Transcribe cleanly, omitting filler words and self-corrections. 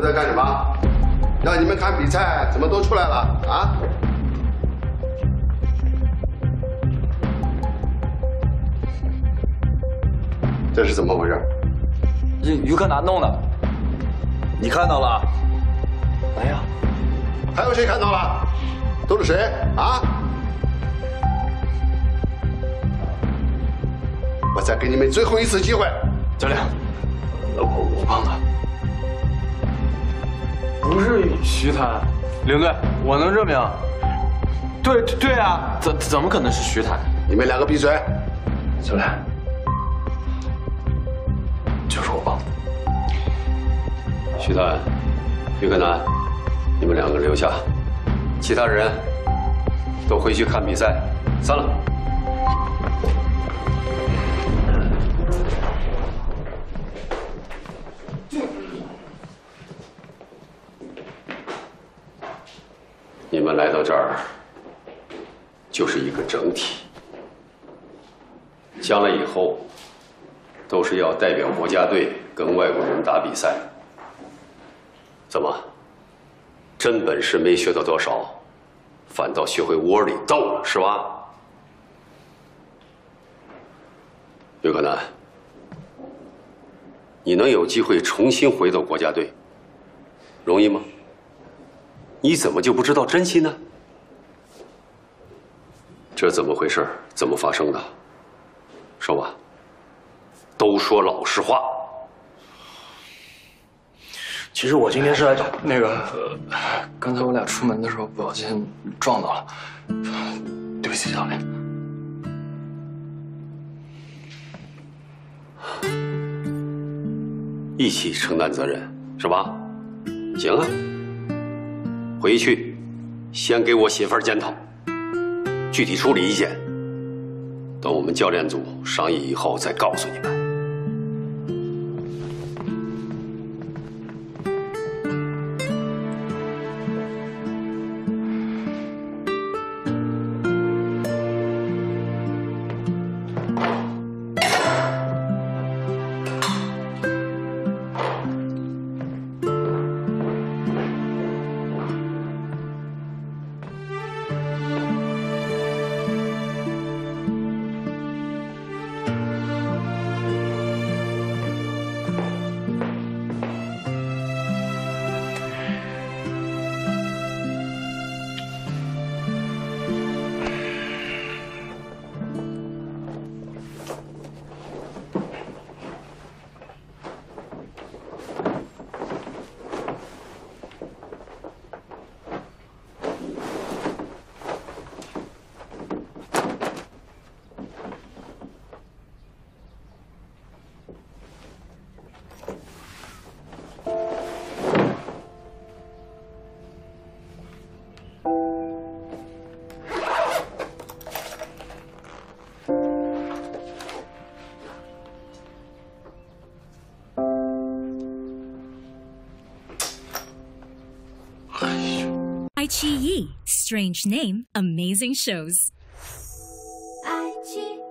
在干什么？让你们看比赛，怎么都出来了啊？这是怎么回事？ 于克南弄的，你看到了？ 没有。 还有谁看到了？都是谁啊？我再给你们最后一次机会。 教练，我帮他。不是徐坦，领队，我能证明。对啊，怎么可能是徐坦？ 你们两个闭嘴！ 教练，就是我帮的。 徐坦、于克南，你们两个留下，其他人都回去看比赛。散了。你们来到这儿就是一个整体，将来以后都是要代表国家队跟外国人打比赛。怎么，真本事没学到多少，反倒学会窝里斗了，是吧？于克南，你能有机会重新回到国家队，容易吗？你怎么就不知道珍惜呢？这怎么回事？怎么发生的？说吧，都说老实话。 其实我今天是来找那个，刚才我俩出门的时候不小心撞到了，对不起教练。 一起承担责任，是吧？行啊。回去，先给我写份检讨，具体处理意见，等我们教练组商议以后再告诉你们。 iQiyi, strange name, amazing shows. iQiyi